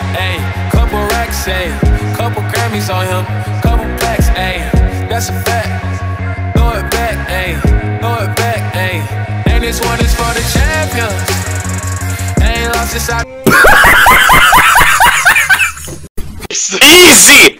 ayy. Couple racks, ayy. Couple Grammys on him, couple plaques, ayy. That's a fact. Throw it back, ayy. Throw it back, ayy. And this one is for the champions. Ain't lost since I. Easy!